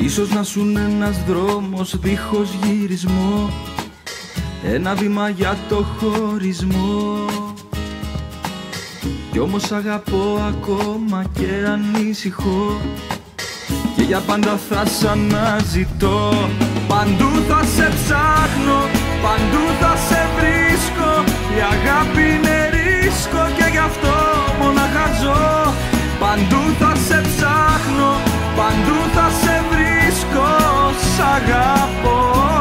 Ίσως να σουν ένας δρόμος δίχως γυρισμό, ένα βήμα για το χωρισμό. Κι όμως αγαπώ ακόμα και ανησυχώ, και για πάντα θα σ' αναζητώ. Παντού θα σε ψάχνω, παντού θα σε βρίσκω. Η αγάπη είναι ρίσκο και γι' αυτό μόναχα ζω. Παντού θα σε ψάχνω, παντού θα σε βρίσκω. Σ' αγαπώ.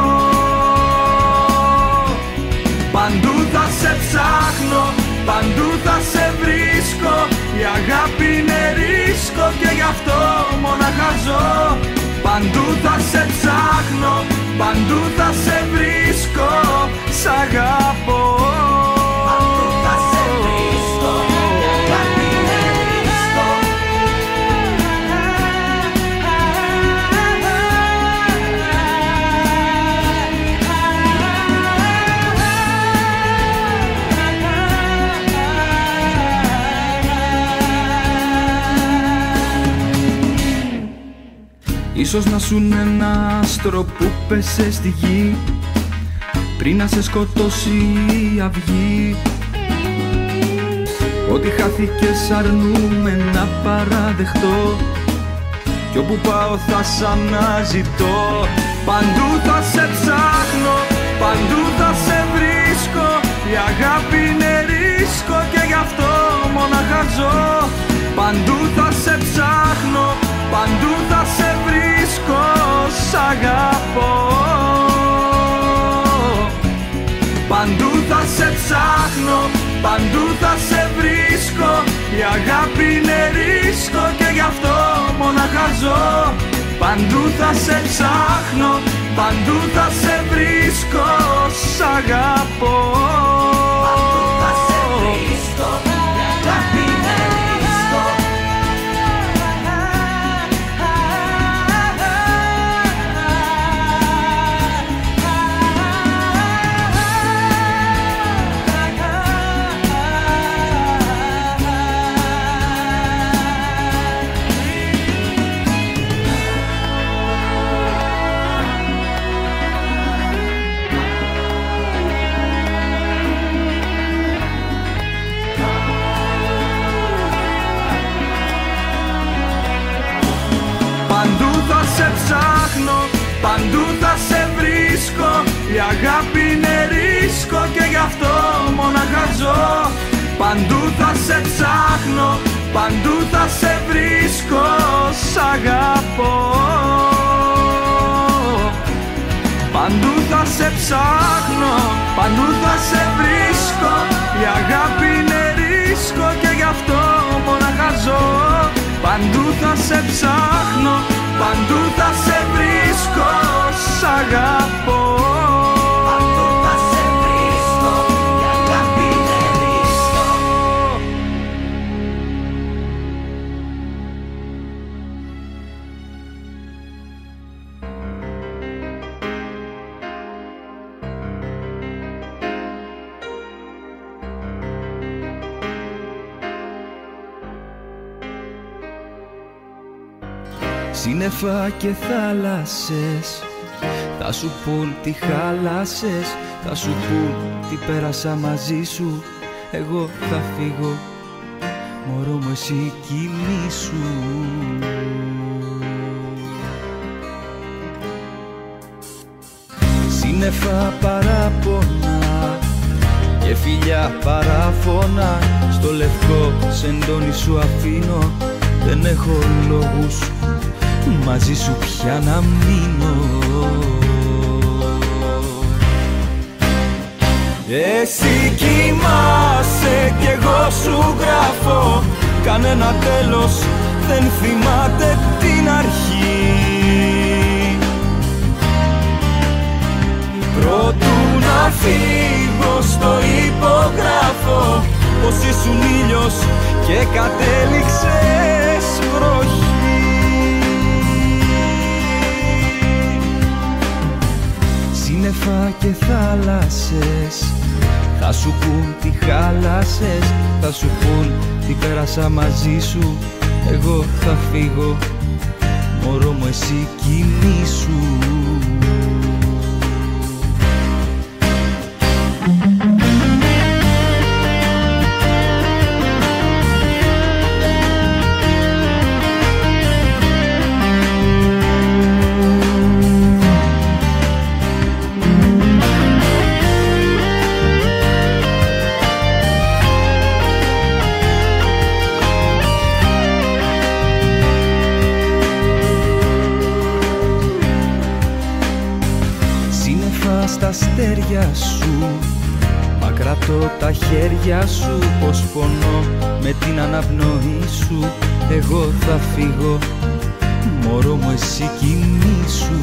Παντού θα σε ψάχνω, παντού θα σε βρίσκω. Η αγάπη είναι ρίσκο και γι' αυτό μόναχα ζω. Παντού θα σε ψάχνω, παντού θα σε βρίσκω. Σ' αγαπώ. Παντού θα σε βρίσκω. Η αγάπη είναι ρίσκο. Ίσως να σουν ένα άστρο που πέσε στη γη πριν να σε σκοτώσει η αυγή. Ότι χάθηκες αρνούμε να παραδεχτώ, κι όπου πάω θα σ' αναζητώ. Παντού θα σε ψάχνω, παντού θα σε βρίσκω. Η αγάπη είναι ρίσκο και γι' αυτό μόναχα ζω. Παντού θα σε ψάχνω, παντού θα σε βρίσκω. Σ' αγαπώ. Παντού θα σε ψάχνω, παντού θα σε βρίσκω. Η αγάπη είναι ρίσκο και γι' αυτό μόναχα ζω. Παντού θα σε ψάχνω, παντού θα σε βρίσκω. Σ' αγαπώ. Παντού θα σε βρίσκω. Η αγάπη είναι ρίσκο. Παντού θα σε βρίσκω. Η αγάπη είναι ρίσκο και γι' αυτό μόναχα ζω. Παντού θα σε ψάχνω, παντού θα σε βρίσκω. Σ' αγαπώ. Παντού θα σε ψάχνω, παντού θα σε βρίσκω. Η αγάπη είναι ρίσκο και γι' αυτό μόναχα ζω. Παντού θα σε ψάχνω, παντού θα σε βρίσκω. Σ' αγαπώ. Παντού θα σε βρίσκω. Η αγάπη είναι ρίσκο. Σύννεφα και θάλασσες θα σου πουν τι χάλασες, θα σου πουν τι πέρασα μαζί σου. Εγώ θα φύγω, μωρό μου εσύ κοιμήσου. Σύννεφα παράπονα και φιλιά παράφωνα, στο λευκό σεντόνι σου αφήνω. Δεν έχω λόγους μαζί σου πια να μείνω. Εσύ κοιμάσαι κι εγώ σου γράφω. Κανένα τέλος δεν θυμάται την αρχή. Προτού να φύγω στο υπογράφω πως ήσουν ήλιος και κατέληξες βροχή. Σύννεφα και θάλασσες θα σου πουν τι χάλασες, θα σου πουν τι πέρασα μαζί σου. Εγώ θα φύγω, μωρό μου εσύ κοιμήσου. Στα αστέρια σου, μα κρατώ τα χέρια σου, πως πονώ με την αναπνοή σου. Εγώ θα φύγω, μωρό μου εσύ κοιμήσου.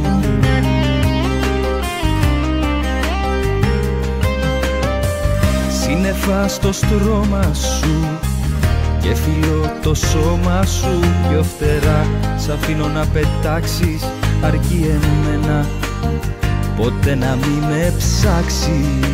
Σύννεφα στο στρώμα σου και φιλώ το σώμα σου, πιο φτερά σ' αφήνω να πετάξεις, αρκεί εμένα ποτέ να μη με ψάξεις.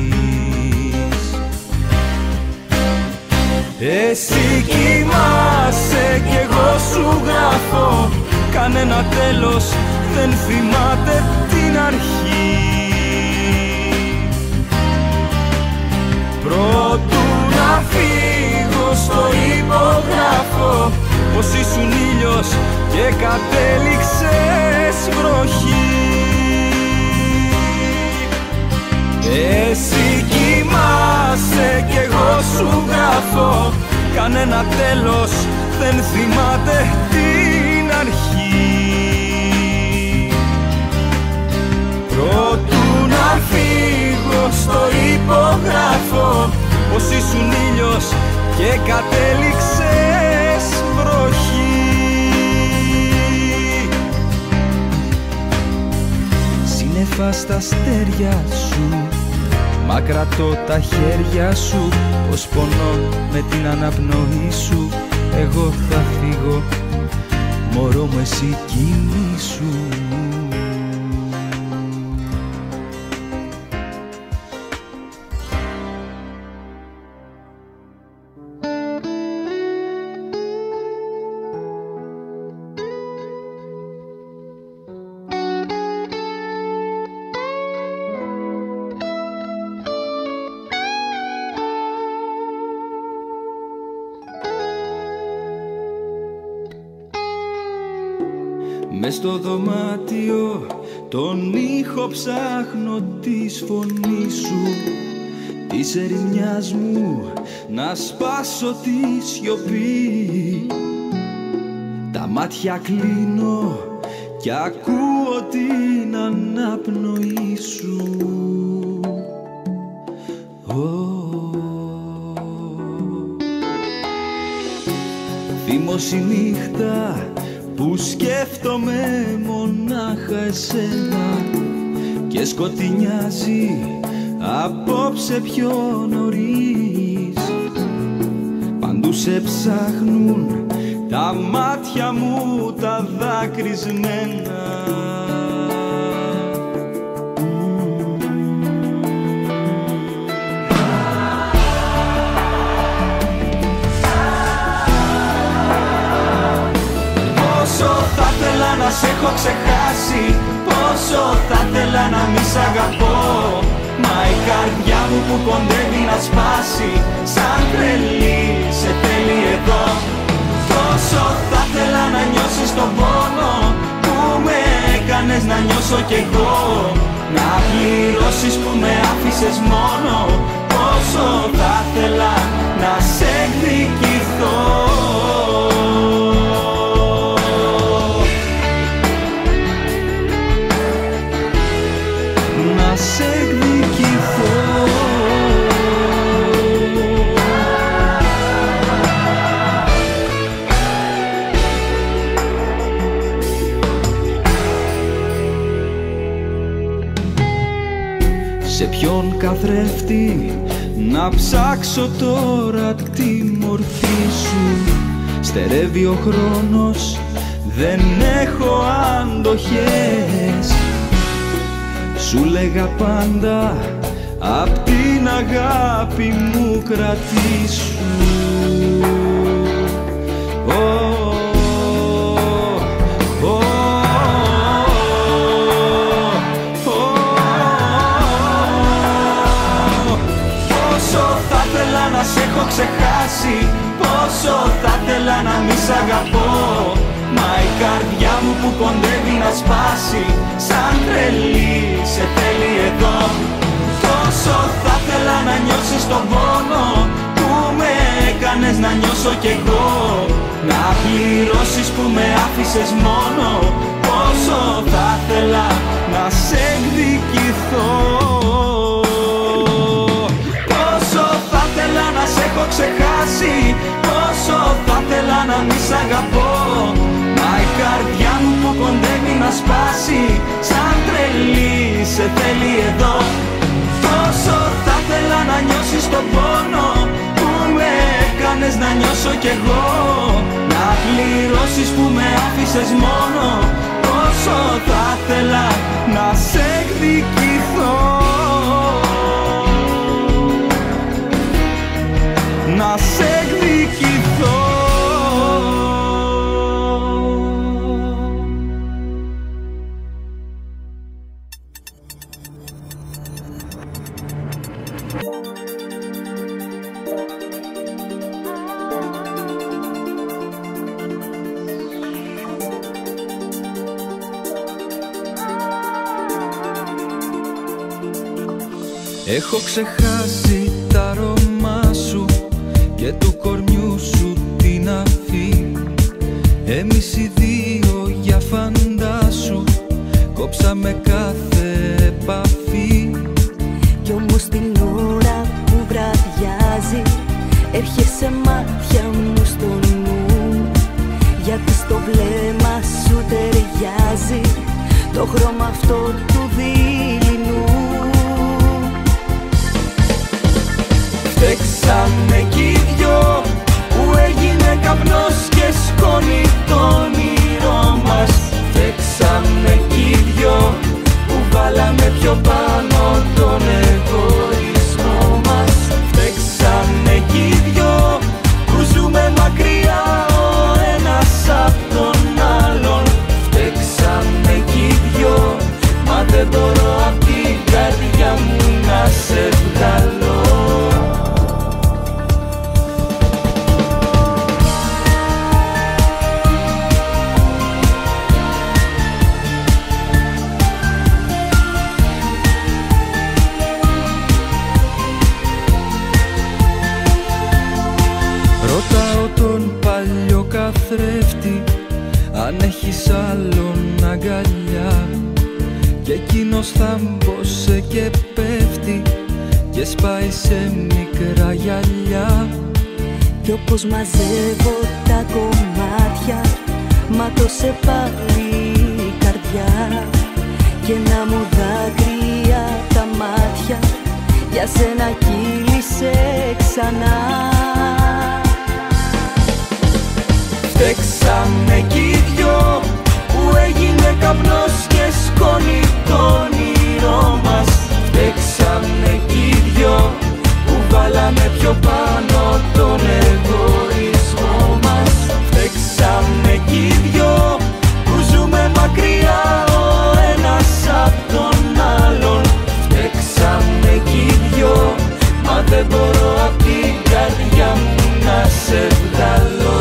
Εσύ κοιμάσαι κι εγώ σου γράφω, κανένα τέλος δεν θυμάται την αρχή. Προτού να φύγω στο υπογράφω πως ήσουν ήλιος και κατέληξες βροχή. Εσύ κοιμάσαι κι εγώ σου γράφω, κανένα τέλος δεν θυμάται την αρχή. Προτού να φύγω στο υπογράφω πως ήσουν ήλιος και κατέληξες βροχή. Σύννεφα στα αστέρια σου, μα κρατώ τα χέρια σου, πως πονώ με την αναπνοή σου. Εγώ θα φύγω, μωρό μου εσύ κοιμήσου. Μες στο δωμάτιο τον ήχο ψάχνω της φωνής σου, της ερημιάς μου να σπάσω τη σιωπή. Τα μάτια κλείνω κι ακούω την αναπνοή σου. Θύμος η νύχτα που σκέφτομαι μονάχα εσένα και σκοτεινιάζει απόψε πιο νωρίς. Παντού σε ψάχνουν τα μάτια μου τα δάκρυσμένα. Να σ' έχω ξεχάσει, πόσο θα θέλα να μη σ' αγαπώ. Μα η καρδιά μου που κοντεύει να σπάσει, σαν τρελή σε θέλει εδώ. Τόσο θα θέλα να νιώσεις τον πόνο που με έκανες να νιώσω κι εγώ. Να πληρώσεις που με άφησες μόνο, πόσο θα θέλα να σε εκδικηθώ. Σε εκδικηθώ. Σε ποιον καθρέφτη να ψάξω τώρα τη μορφή σου. Στερεύει ο χρόνος, δεν έχω αντοχές. Σου λέγα πάντα απ' την αγάπη μου κρατήσου. Πόσο θα θέλα να μη σ' αγαπώ, μα η καρδιά μου που κοντεύει να σπάσει, σαν τρελή σε θέλει εδώ. Πόσο θα θέλα να νιώσεις τον πόνο που με έκανες να νιώσω κι εγώ, να πληρώσεις που με άφησες μόνο. Πόσο θα θέλα να σε εκδικηθώ, πόσο θα θέλα να σε έχω ξεχάσει, πόσο θα θέλα να μη σ' αγαπώ, μα η καρδιά μου που κοντεύει να σπάσει, σαν τρελή σε θέλει εδώ. Πόσο θα θέλα να νιώσεις τον πόνο που με έκανες να νιώσω κι εγώ, να πληρώσεις που με άφησες μόνο. Πόσο θα θέλα να σε εκδικηθώ, να σε εκδικηθώ. Έχω ξεχάσει τα αρώμα σου και του κορμιού σου την αφή. Εμείς οι δύο για φαντάσου κόψαμε κάθε επαφή. Κι όμως την ώρα που βραδιάζει έρχεσαι μάτια μου στο νου, γιατί στο βλέμμα σου ταιριάζει το χρώμα αυτό του δειλινού. Φταίξαμε κι οι δυο που έγινε καπνός και σκόνη το όνειρό μας. Φταίξαμε κι οι δυο που βάλαμε πιο πάνω τον εγωισμό μας. Φταίξαμε κι οι δυο που ζούμε μακριά ο ένας απ' τον άλλον. Φταίξαμε κι οι δυο, μα δεν μπορώ απ' την καρδιά μου να σε βγάλω. Ρωτάω τον παλιό καθρέφτη αν έχεις άλλον αγκαλιά, και εκείνος θάμπωσε και πέφτει και σπάει σε μικρά γυαλιά. Κι όπως μαζεύω τα κομμάτια μάτωσε πάλι η καρδιά, και να μου δάκρυα τα μάτια για σένα κύλησε ξανά. Φταίξαμε κι οι δυο που έγινε καπνός και σκόνη το όνειρό μας. Φταίξαμε κι οι δυο που βάλαμε πιο πάνω τον εγωισμό μας. Φταίξαμε κι οι δυο που ζούμε μακριά ο ένας απ' τον άλλον. Φταίξαμε κι οι δυο, μα δεν μπορώ απ' την καρδιά μου να σε βγάλω.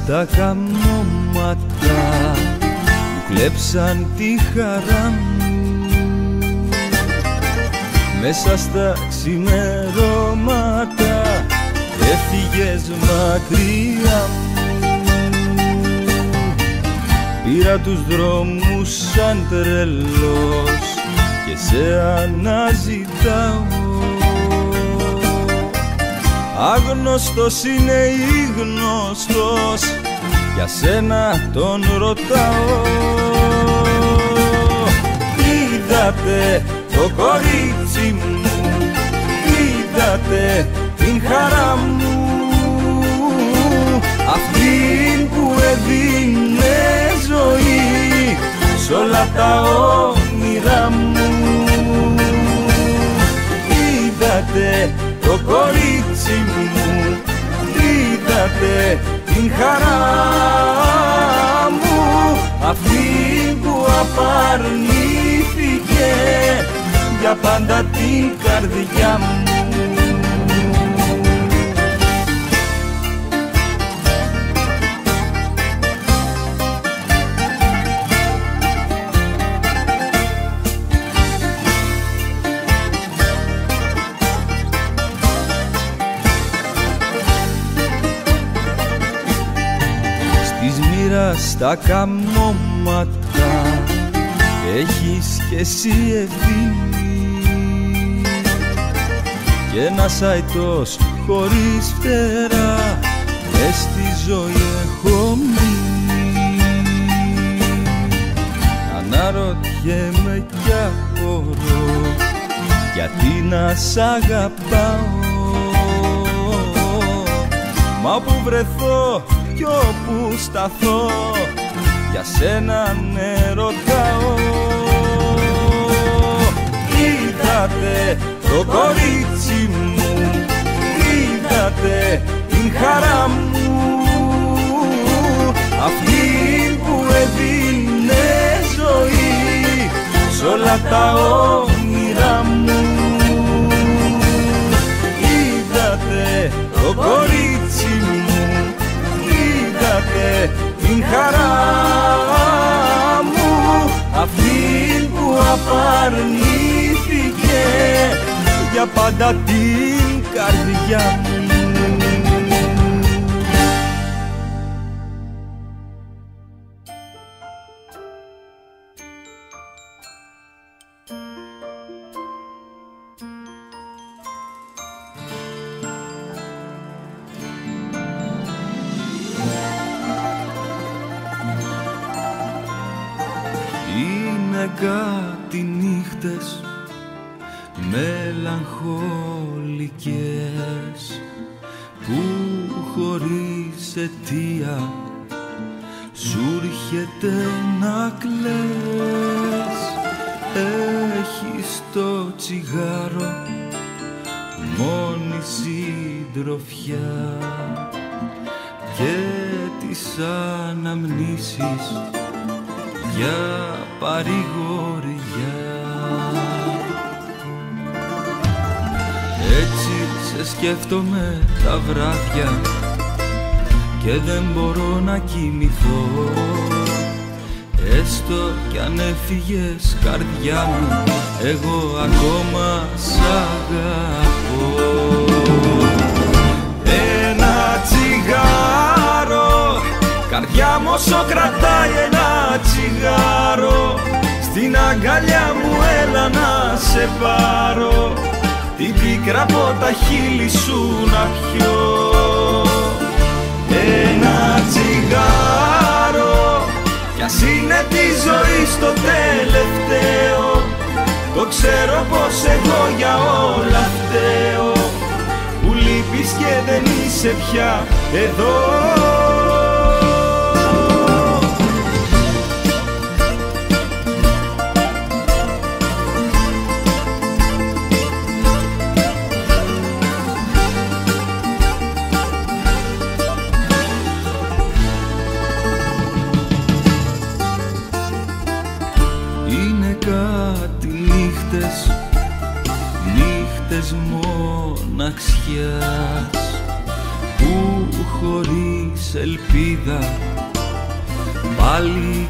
τα καμώματα μου κλέψαν τη χαρά μου. Μέσα στα ξημερώματα έφυγες μακριά μου. Πήρα τους δρόμους σαν τρελός και σε αναζητάω. Άγνωστος είναι ή γνωστός, για σένα τον ρωτάω. Είδατε το κορίτσι μου, είδατε την χαρά μου, αυτήν που έδινε ζωή σ' όλα τα όνειρά μου. Είδατε το κορίτσι μου, είδατε την χαρά μου, αυτήν που απαρνήθηκε για πάντα την καρδιά μου. Στα καμώματα έχεις κι εσύ ευθύνη, και ένας αητός χωρίς φτερά μες στη ζωή έχω μείνει. Αναρωτιέμαι κι απορώ γιατί να σ' αγαπάω, μα όπου βρεθώ κι όπου σταθώ για σένα ναι ρωτάω. Είδατε το κορίτσι μου, είδατε την χαρά μου, αυτή που έδινε ζωή σ' όλα τα όνειρά μου. Είδατε το κορίτσι μου, είδατε την χαρά μου, αυτή που απαρνήθηκε για πάντα την καρδιά μου. Είναι κάτι νύχτες μελαγχολικές που χωρίς αιτία σου έρχεται να κλαις. Έχεις το τσιγάρο μόνη συντροφιά και τις αναμνήσεις για παρηγοριά. Έτσι σε σκέφτομαι τα βράδια και δεν μπορώ να κοιμηθώ, έστω κι αν έφυγες καρδιά μου, εγώ ακόμα σ' αγαπώ. Ένα τσιγάρο, καρδιά μου όσο κρατάει ένα τσιγάρο, στην αγκαλιά μου έλα να σε πάρω, την πίκρα από τα χείλη σου να πιω. Ένα τσιγάρο, κι ας είναι τη ζωή στο τελευταίο, το ξέρω πως εγώ για όλα φταίω, που λείπεις και δεν είσαι πια εδώ. Νύχτες μοναξιάς που που χωρίς ελπίδα πάλι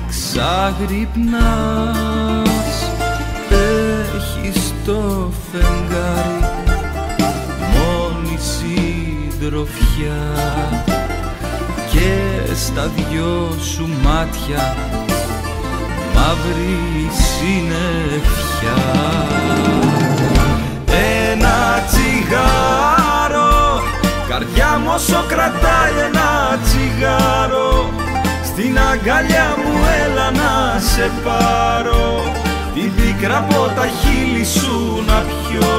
ξαγρυπνάς. Έχεις το φεγγάρι μόνη συντροφιά και στα δυο σου μάτια μαύρη συννεφιά. Ένα τσιγάρο, καρδιά μου όσο κρατάει ένα τσιγάρο, στην αγκαλιά μου έλα να σε πάρω, τη πίκρα από τα χείλη σου να πιω.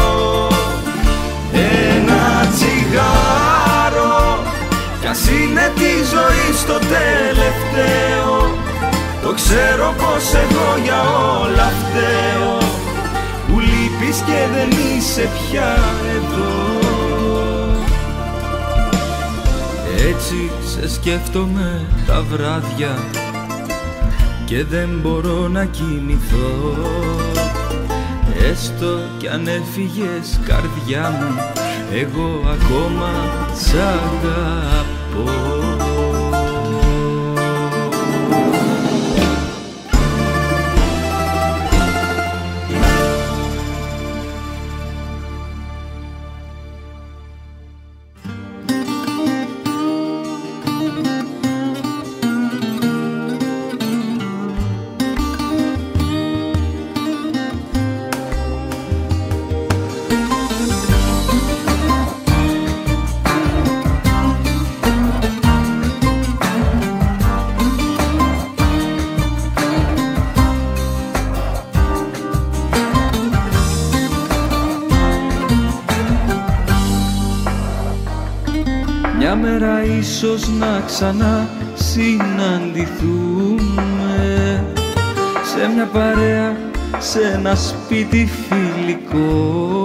Ένα τσιγάρο, κι ας είναι τη ζωή στο τελευταίο, το ξέρω πως εγώ για όλα φταίω, που λείπεις και δεν είσαι πια εδώ. Έτσι σε σκέφτομαι τα βράδια και δεν μπορώ να κοιμηθώ, έστω κι αν έφυγες καρδιά μου, εγώ ακόμα σ' αγαπώ. Μια μέρα ίσως να ξανά συναντηθούμε, σε μια παρέα, σε ένα σπίτι φιλικό,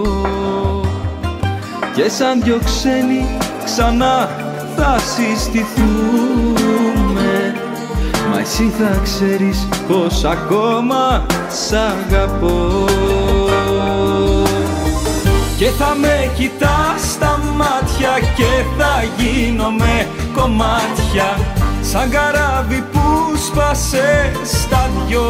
και σαν δυο ξένοι ξανά θα συστηθούμε, μα εσύ θα ξέρεις πως ακόμα σ' αγαπώ. Και θα με κοιτάς στα μάτια και θα γίνομαι κομμάτια, σαν καράβι που σπάσε στα δυο,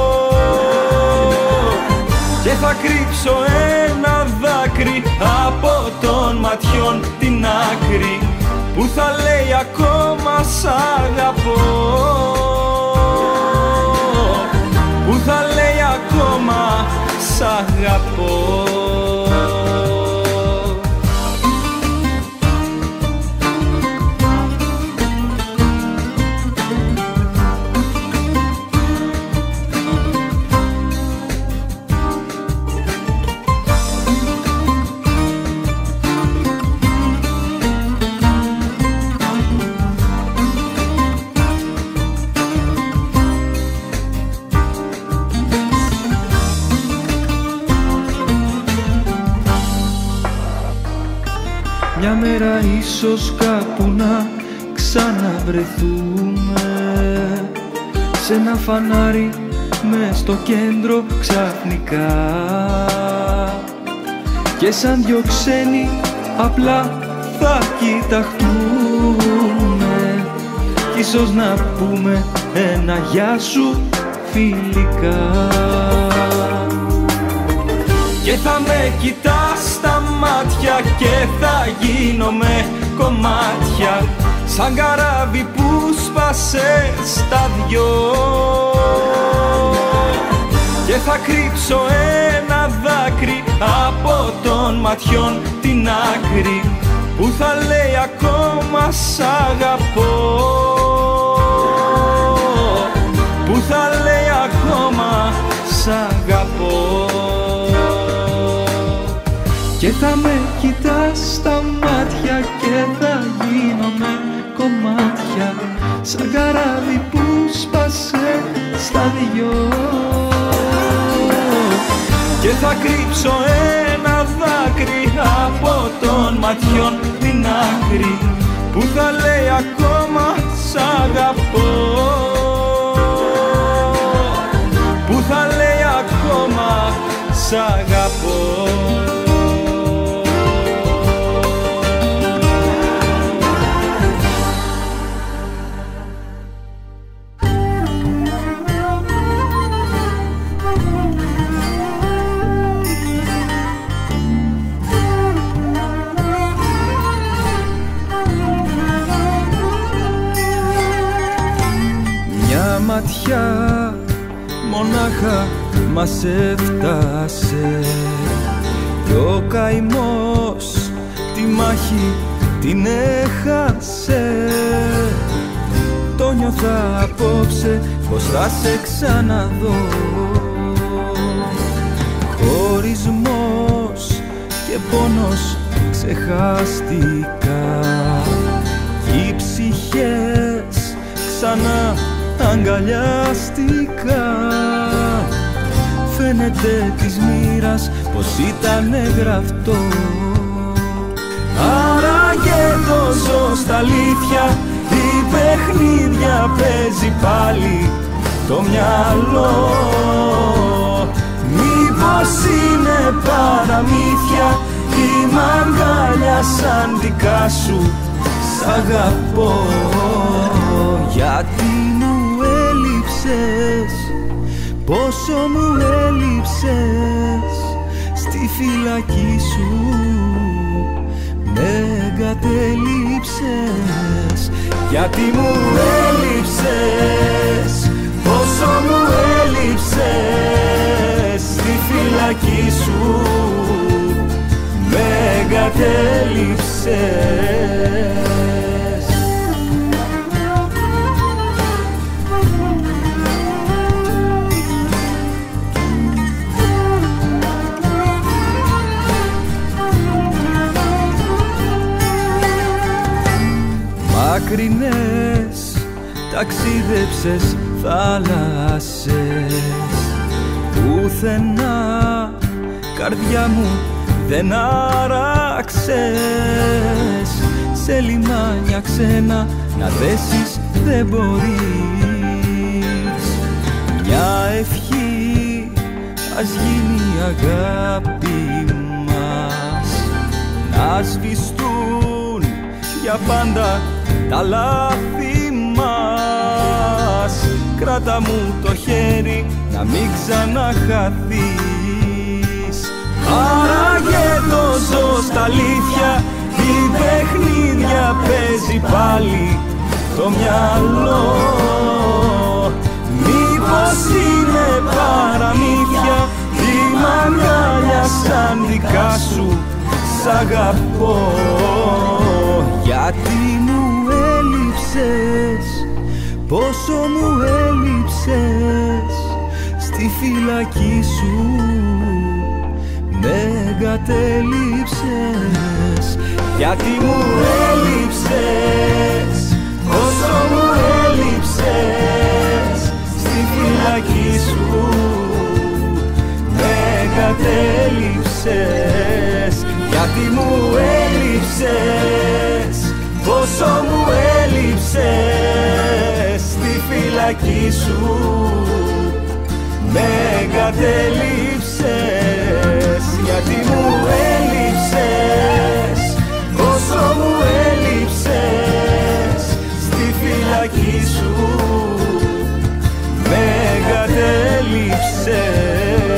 και θα κρύψω ένα δάκρυ από των ματιών την άκρη, που θα λέει ακόμα σ' αγαπώ, που θα λέει ακόμα σ' αγαπώ. Μια μέρα ίσως κάπου να ξαναβρεθούμε, σε ένα φανάρι μες στο κέντρο ξαφνικά, και σαν δυο ξένοι απλά θα κοιταχτούμε, κι ίσως να πούμε ένα γεια σου φιλικά. Και θα με κοιτάς στα μάτια και θα γίνομαι κομμάτια, σαν καράβι που σπάσε στα δυο, και θα κρύψω ένα δάκρυ από των ματιών την άκρη, που θα λέει ακόμα σ' αγαπώ, που θα λέει ακόμα σ' αγαπώ. Και θα με κοιτάς στα μάτια και θα γίνομαι κομμάτια, σαν καράβι που σπάσε στα δυο, και θα κρύψω ένα δάκρυ από των ματιών την άκρη, που θα λέει ακόμα σ' αγαπώ, που θα λέει ακόμα σ' αγαπώ. μάτια μονάχα μας έφτασε κι ο καημός τη μάχη την έχασε. Το νιώθα απόψε πως θα σε ξαναδώ. Χωρισμός και πόνος ξεχάστηκα κι οι ψυχές ξανά αγκαλιάστηκα. Φαίνεται της μοίρας πως ήτανε γραφτό. Άραγε το ζω στα αλήθεια, τι παιχνίδια παίζει πάλι το μυαλό. Μήπως είναι παραμύθια ή μ' αγκάλιασαν δικά σου σ' αγαπώ. Γιατί μου έλειψες, πόσο μου έλειψες, στη φυλακή σου με εγκατέλειψες. Γιατί μου έλειψες, πόσο μου έλειψες, στη φυλακή σου με εγκατέλειψες. Μακρινές ταξίδεψες θάλασσες, πουθενά καρδιά μου δεν άραξες. Σε λιμάνια ξένα να δέσεις δεν μπορείς. Μια ευχή ας γίνει η αγάπη μας, να σβηστούν για πάντα τα λάθη μας. Κράτα μου το χέρι να μην ξαναχαθείς. Άραγε το ζω στα αλήθεια, τι παιχνίδια παίζει πάλι το μυαλό. Μήπως είναι παραμύθια ή μ' αγκάλιασαν δικά σου σ' αγαπώ. Γιατί μου έλειψες, πόσο μου έλειψες, στη φυλακή σου με εγκατέλειψες. Γιατί μου έλειψες, πόσο μου έλειψες, στη φυλακή σου με εγκατέλειψες. Γιατί μου έλειψες, πόσο μου έλειψες, στη φυλακή σου με εγκατέλειψες. Γιατί μου έλειψες, πόσο μου έλειψες, στη φυλακή σου με εγκατέλειψες.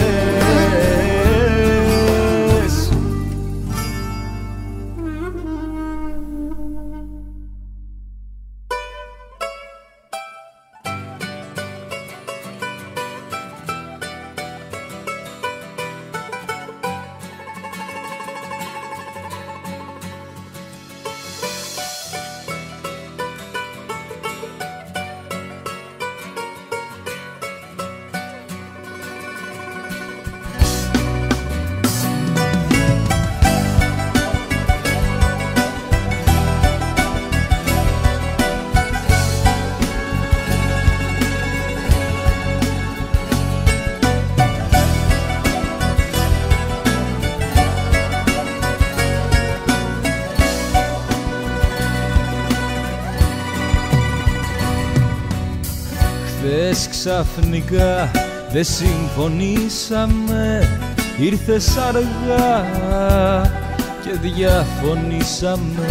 Χθες ξαφνικά δεν συμφωνήσαμε, ήρθες αργά και διαφωνήσαμε.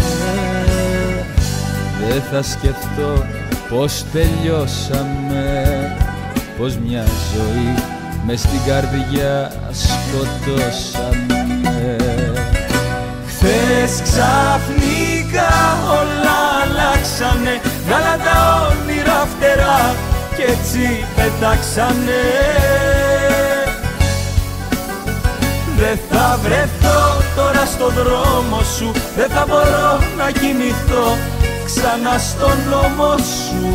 Δεν θα σκεφτώ πως τελειώσαμε, πως μια ζωή μες στην καρδιά σκοτώσαμε. Χθες ξαφνικά όλα αλλάξανε, βγάλα τα όνειρα φτερά κι έτσι πετάξανε. Δεν θα βρεθώ τώρα στο δρόμο σου, δεν θα μπορώ να κοιμηθώ ξανά στον ώμο σου.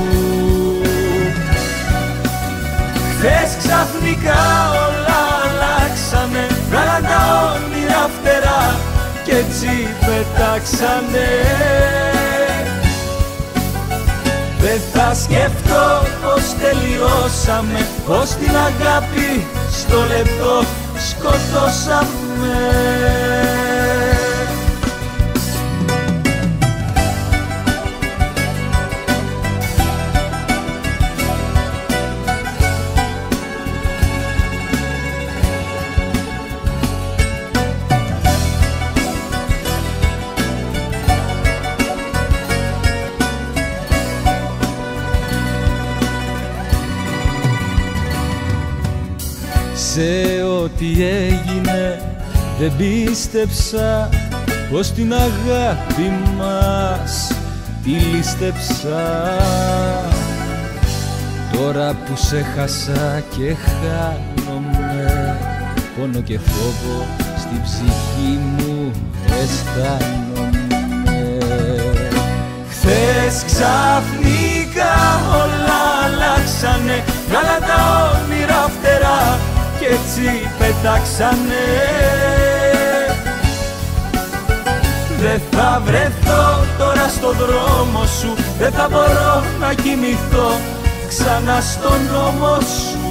Χθες ξαφνικά όλα αλλάξανε, βγάλαν τα όνειρα φτερά κι έτσι πετάξανε. Δεν θα σκεφτώ πως τελειώσαμε, πως την αγάπη στο λεπτό σκοτώσαμε. Σε ό,τι έγινε δεν πίστεψα πως την αγάπη μας τη λήστεψα. Τώρα που σε χάσα και χάνομαι, πόνο και φόβο στην ψυχή μου αισθάνομαι. Χθες ξαφνικά όλα αλλάξανε, βγάλαν τα όνειρα φτερά κι έτσι πετάξανε. Δεν θα βρεθώ τώρα στο δρόμο σου, δεν θα μπορώ να κοιμηθώ ξανά στον ώμο σου.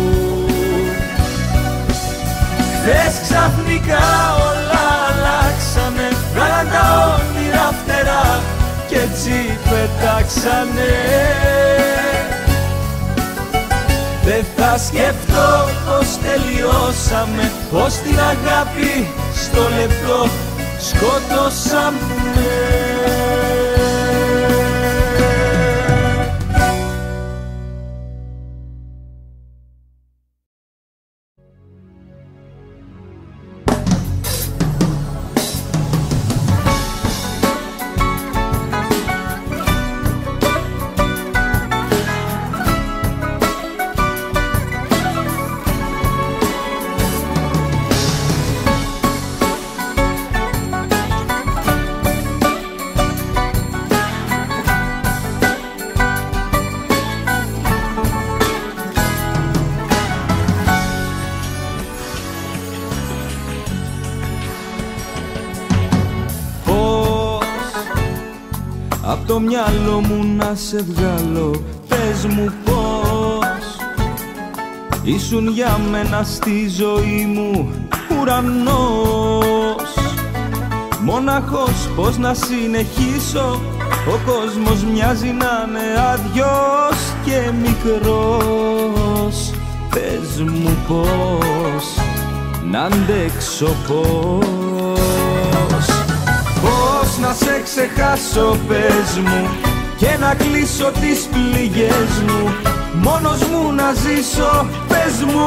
Χθες ξαφνικά όλα αλλάξανε, βγάλαν τα όνειρα φτερά κι έτσι πετάξανε. Δεν θα σκεφτώ πως τελειώσαμε, πως την αγάπη στο λεπτό σκοτώσαμε. Απ' το μυαλό μου να σε βγάλω, πες μου πώς ήσουν για μένα στη ζωή μου ουρανός. Μόναχος πως να συνεχίσω, ο κόσμος μοιάζει να είναι άδειος και μικρός. Πες μου πώς να αντέξω, πώς να σε ξεχάσω, πες μου, και να κλείσω τις πληγές μου, μόνος μου να ζήσω, πες μου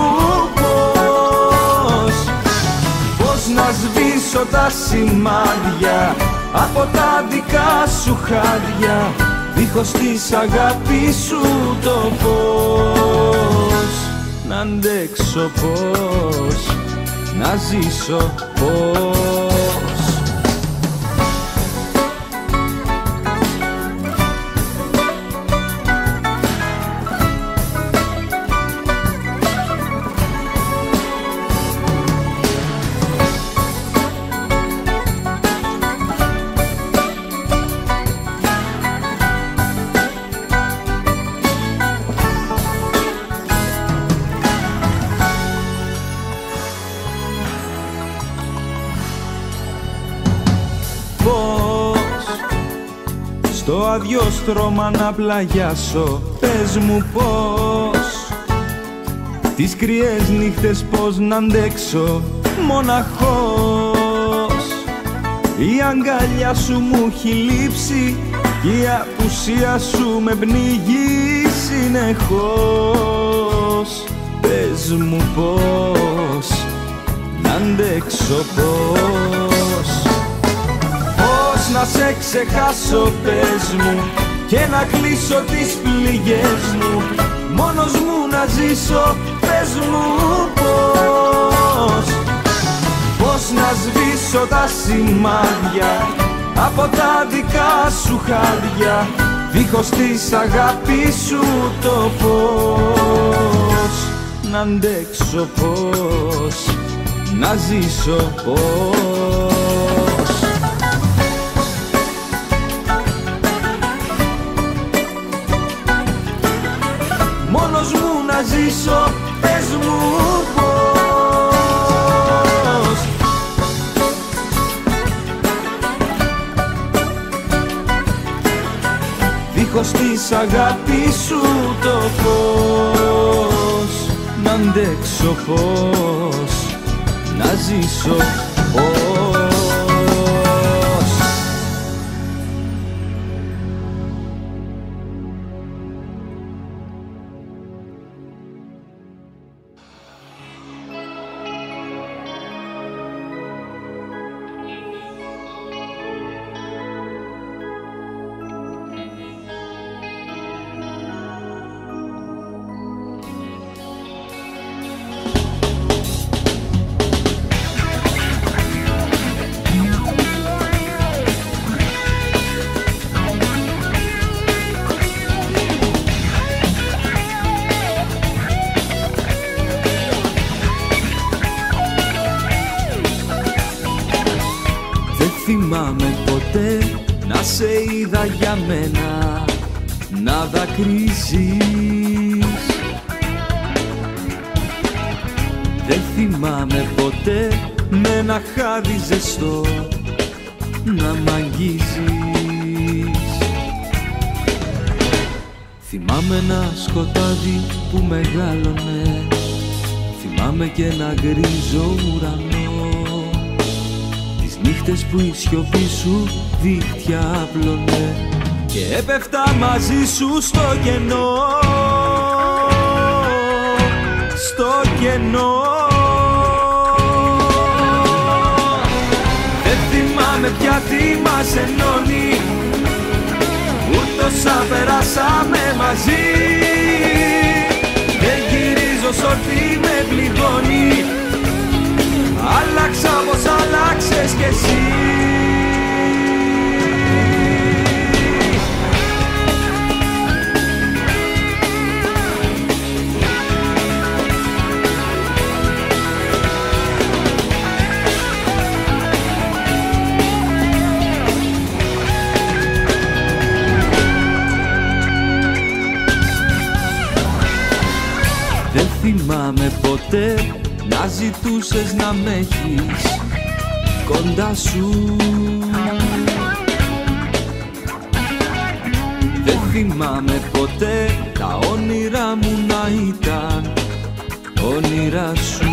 πώς να σβήσω τα σημάδια από τα δικά σου χάδια, δίχως της αγάπης σου το πώς να αντέξω, πώς να ζήσω, πώς. Στο αδιόστρωμα να πλαγιάσω, πες μου πώς, τις κρυές νύχτες πώς να αντέξω μοναχός. Η αγκαλιά σου μου έχει λείψει, η απουσία σου με πνίγει συνεχώς. Πες μου πώς να αντέξω, πώς να σε ξεχάσω, πες μου, και να κλείσω τις πληγές μου, μόνος μου να ζήσω, πες μου πώς να σβήσω τα σημάδια από τα δικά σου χάδια, δίχως της αγάπης σου το φως. Να αντέξω πώς, να ζήσω πώς. Μόνος μου να ζήσω, πες μου πώς. Δίχως της αγάπης σου το φως. Να αντέξω πώς, να ζήσω πώς. Θυμάμαι ποτέ να σε είδα για μένα να δακρύζεις. Δεν θυμάμαι ποτέ με ένα χάδι ζεστό να μ' αγγίζεις. Θυμάμαι ένα σκοτάδι που μεγάλωνε, θυμάμαι και ένα γκρίζο ουρανό, νύχτες που η σιωπή σου δίχτυα άπλωνε και έπεφτα μαζί σου στο κενό, στο κενό. Δεν θυμάμαι πια τι μας ενώνει, ούτε όσα περάσαμε μαζί. Δεν γυρίζω σ' ό,τι με πληγώνει, άλλαξα πως άλλαξες κι εσύ. Δεν θυμάμαι ποτέ να ζητούσες να μ' έχεις κοντά σου. Δεν θυμάμαι ποτέ τα όνειρά μου να ήταν όνειρά σου.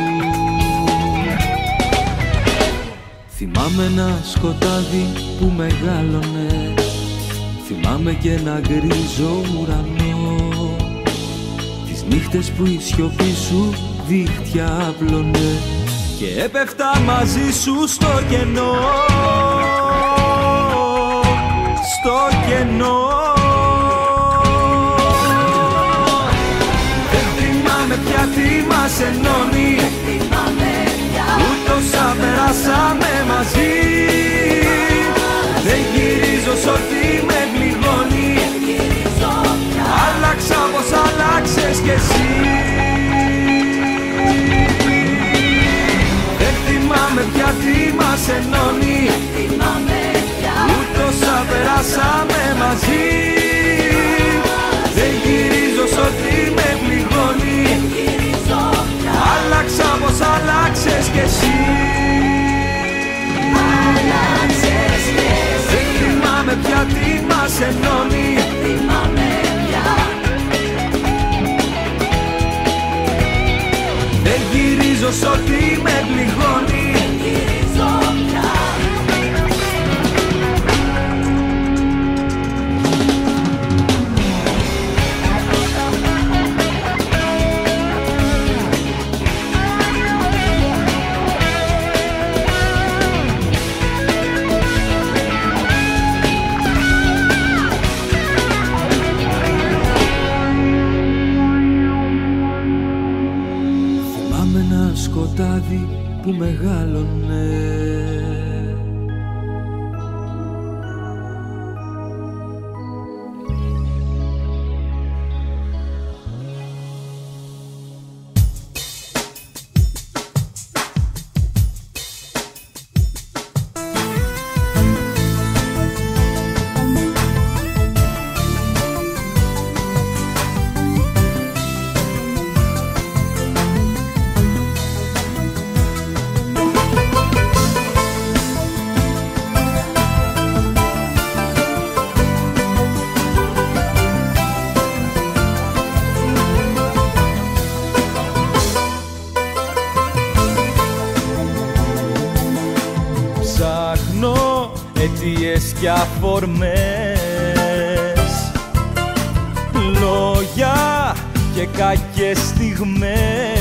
Θυμάμαι ένα σκοτάδι που μεγάλωνε, θυμάμαι και ένα γκρίζο ουρανό, τις νύχτες που η σιωπή σου δίχτυα άπλωνε και έπεφτα μαζί σου στο κενό, στο κενό. Δεν θυμάμαι πια τι μας ενώνει, ούτε όσα περάσαμε μαζί. Δεν γυρίζω σ' ό,τι με πληγώνει, άλλαξα πως άλλαξες κι εσύ. Δεν θυμάμαι πια τι μας ενώνει, ούτε όσα περάσαμε μαζί. Δεν γυρίζω σ' ό,τι με πληγώνει, άλλαξα πως άλλαξες κι εσύ. Δεν θυμάμαι πια τι μας ενώνει, δεν γυρίζω σ' ό,τι με πληγώνει. σκοτάδι που μεγάλωνε. Αιτίες και αφορμές, λόγια και κακές στιγμές,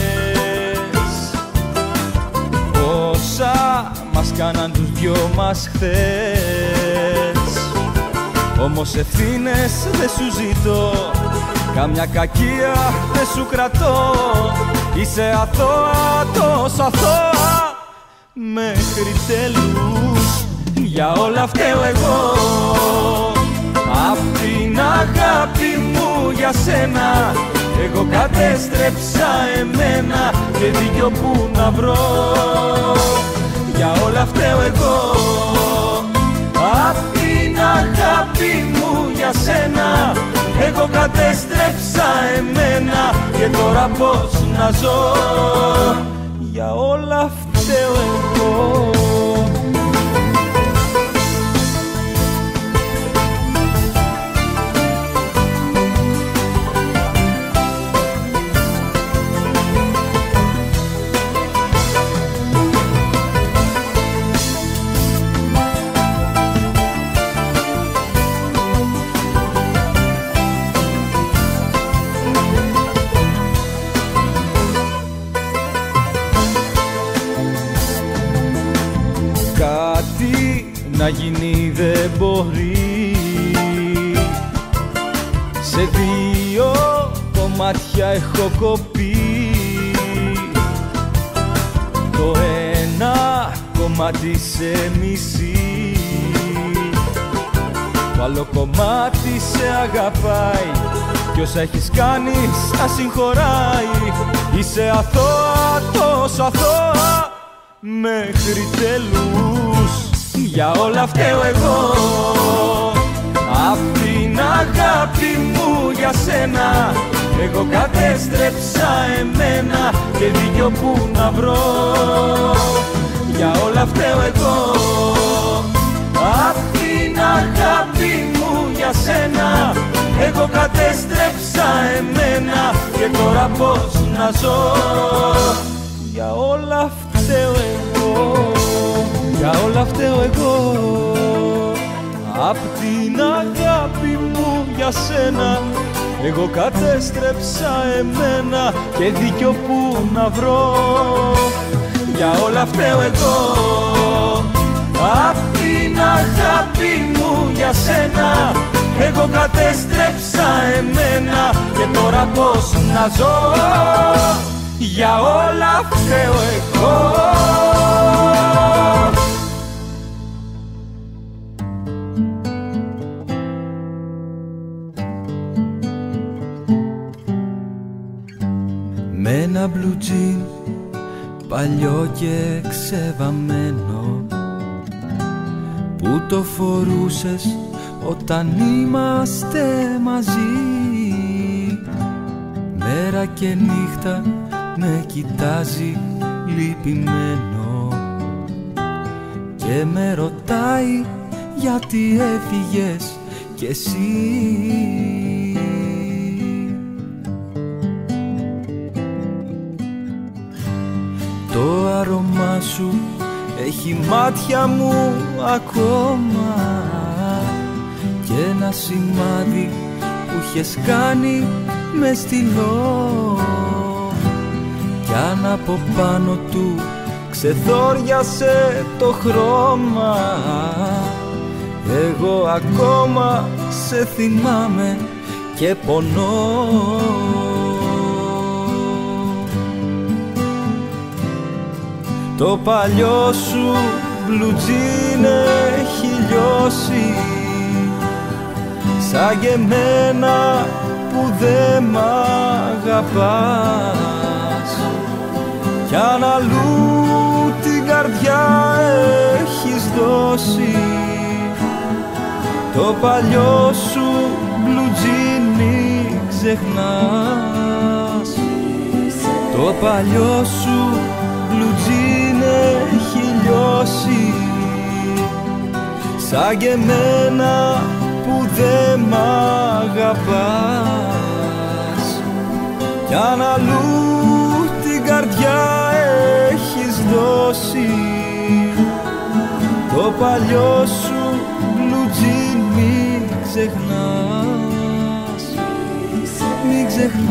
όσα μας κάναν τους δυο μας χθες. Όμως ευθύνες δεν σου ζητώ, καμιά κακία δεν σου κρατώ. Είσαι αθώα, τόσο αθώα μέχρι τέλους. Για όλα φταίω εγώ, απ' την αγάπη μου για σένα. Εγώ κατέστρεψα εμένα και δίκιο που να βρω. Για όλα φταίω εγώ, απ' την αγάπη μου για σένα. Εγώ κατέστρεψα εμένα και τώρα πώς να ζω. Για όλα φταίω εγώ. Να γίνει δεν μπορεί, σε δύο κομμάτια έχω κοπεί. Το ένα κομμάτι σε μισεί, το άλλο κομμάτι σε αγαπάει. Κι όσα έχεις κάνει στα συγχωράει. Είσαι αθώα, τόσο αθώα μέχρι τέλους. Για όλα φταίω εγώ, απ' την αγάπη μου για σένα. Εγώ κατέστρεψα εμένα και δίκιο που να βρω. Για όλα φταίω εγώ, απ' την αγάπη μου για σένα. Εγώ κατέστρεψα εμένα και τώρα πώς να ζω. Για όλα φταίω εγώ, για όλα φταίω εγώ, απ' την αγάπη μου για σένα. Εγώ κατέστρεψα εμένα και δίκιο που να βρω. Για όλα φταίω εγώ, απ' την αγάπη μου για σένα. Εγώ κατέστρεψα εμένα και τώρα πώς να ζω. Για όλα φταίω εγώ. Με ένα μπλου τζιν παλιό και ξεβαμμένο που το φορούσες όταν είμαστε μαζί. Μέρα και νύχτα με κοιτάζει λυπημένο και με ρωτάει γιατί έφυγες κι εσύ. Το άρωμά σου έχει μάτια μου ακόμα και ένα σημάδι που είχες κάνει με στυλό. Κι αν από πάνω του ξεθόριασε το χρώμα, εγώ ακόμα σε θυμάμαι και πονώ. Το παλιό σου blue jean έχει λιώσει, σαν και εμένα που δε μ' αγαπάς. Κι αν αλλού την καρδιά έχεις δώσει, το παλιό σου blue jean μην ξεχνάς. Το παλιό σου blue jean έχει λιώσει, σαν και εμένα που δε μ' αγαπάς. Κι αν αλλού την καρδιά έχεις δώσει, το παλιό σου blue jean μην ξεχνάς, μην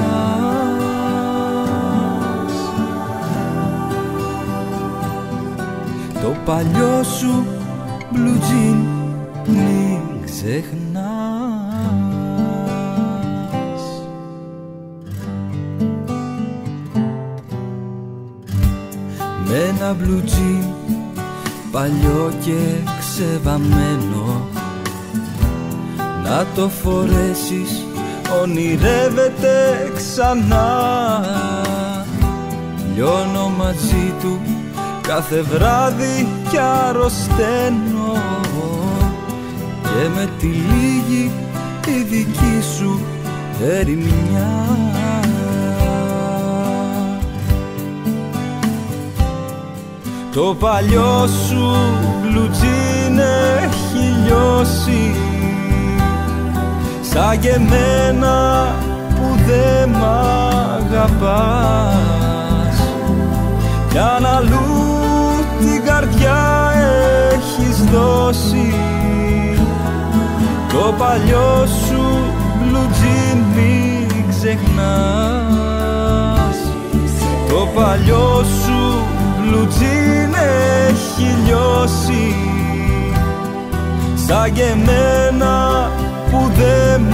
ξεχνάς. Το παλιό σου blue jean μην ξεχνάς. Με ένα blue jean παλιό και ξεβαμμένο, να το φορέσεις ονειρεύεται ξανά. Λιώνω μαζί του κάθε βράδυ κι αρρωσταίνω, και με τη λίγη η δική σου ερημιά. Το παλιό σου blue jean έχει λιώσει, σαν και εμένα που δε μ' αγαπάς. Κι αν αλλού την καρδιά έχεις δώσει, το παλιό σου blue jean μην ξεχνάς. Το παλιό σου blue jean έχει λιώσει, σαν και εμένα που δε μ'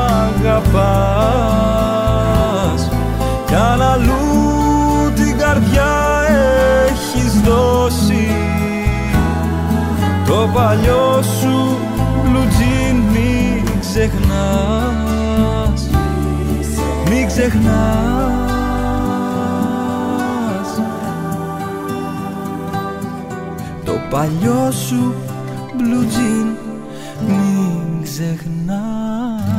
αγαπάς. Κι αν αλλού την καρδιά έχεις δώσει, το παλιό σου blue jean μην ξεχνάς, μην ξεχνάς. Το παλιό σου blue jean μην ξεχνάς.